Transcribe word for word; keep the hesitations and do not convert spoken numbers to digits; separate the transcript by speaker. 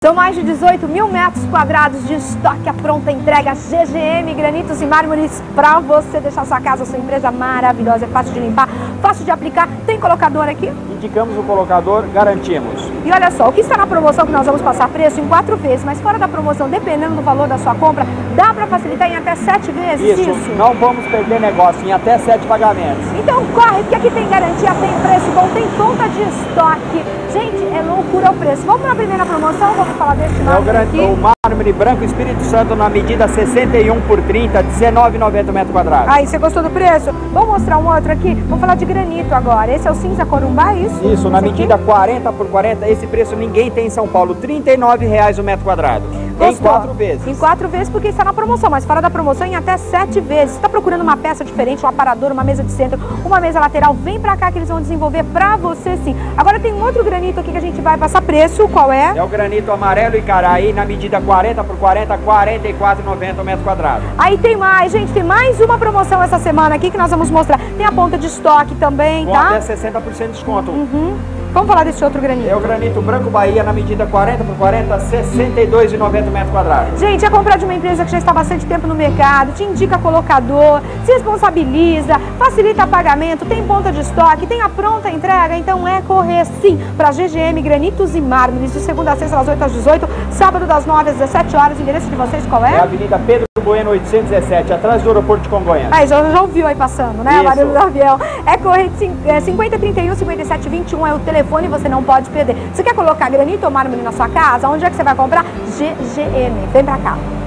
Speaker 1: São mais de dezoito mil metros quadrados de estoque à pronta entrega G G M Granitos e Mármores para você deixar sua casa, sua empresa maravilhosa. É fácil de limpar, fácil de aplicar. Tem colocador aqui?
Speaker 2: Indicamos o colocador, garantimos.
Speaker 1: E olha só, o que está na promoção que nós vamos passar preço em quatro vezes, mas fora da promoção, dependendo do valor da sua compra, dá para facilitar em até sete vezes?
Speaker 2: Isso,
Speaker 1: Isso,
Speaker 2: não vamos perder negócio em até sete pagamentos.
Speaker 1: Então corre, porque aqui tem garantia, tem preço bom, tem conta de estoque. Gente, é loucura o preço. Vamos para a primeira promoção, vamos falar desse mármore
Speaker 2: é o,
Speaker 1: aqui.
Speaker 2: o mármore branco Espírito Santo na medida sessenta e um por trinta, dezenove e noventa metro quadrado.
Speaker 1: Aí, você gostou do preço? Vamos mostrar um outro aqui? Vamos falar de granito agora. Esse é o cinza corumbá, é isso?
Speaker 2: Isso, na
Speaker 1: Esse
Speaker 2: medida
Speaker 1: aqui?
Speaker 2: quarenta por quarenta, esse preço ninguém tem em São Paulo, trinta e nove reais o metro quadrado.
Speaker 1: Gostou?
Speaker 2: Em quatro vezes.
Speaker 1: Em quatro vezes porque está na promoção, mas fora da promoção em até sete vezes. Você está procurando uma peça diferente, um aparador, uma mesa de centro, uma mesa lateral, vem pra cá que eles vão desenvolver pra você sim. Agora tem um outro granito aqui que a gente vai passar preço, qual é?
Speaker 2: É o granito amarelo Icaraí na medida quarenta por quarenta, quarenta e quatro reais e noventa centavos o metro quadrado.
Speaker 1: Aí tem mais, gente, tem mais uma promoção essa semana aqui que nós vamos mostrar. Tem a ponta de estoque também,
Speaker 2: Com
Speaker 1: tá?
Speaker 2: até sessenta por cento de desconto.
Speaker 1: Uhum. Vamos falar desse outro granito.
Speaker 2: É o granito branco Bahia na medida quarenta por quarenta, sessenta e dois reais e noventa centavos o metro quadrado.
Speaker 1: Gente, é comprar de uma empresa que já está há bastante tempo no mercado, te indica colocador, se responsabiliza, facilita pagamento, tem ponta de estoque, tem a pronta entrega, então é correr sim para G G M Granitos e Mármores, de segunda a sexta das oito às dezoito, sábado das nove às dezessete horas. O endereço de vocês qual é?
Speaker 2: É a Avenida Pedro Bueno oitocentos e dezessete, atrás do aeroporto de Congonhas.
Speaker 1: Aí, já, já ouviu aí passando, né?
Speaker 2: Isso.
Speaker 1: O barulho do avião. É correr de cinquenta, trinta e um, cinquenta e sete, vinte e um é o telefone, você não pode perder. Você quer colocar granito ou mármore na sua casa? Onde é que você vai comprar? G G M. Vem pra cá.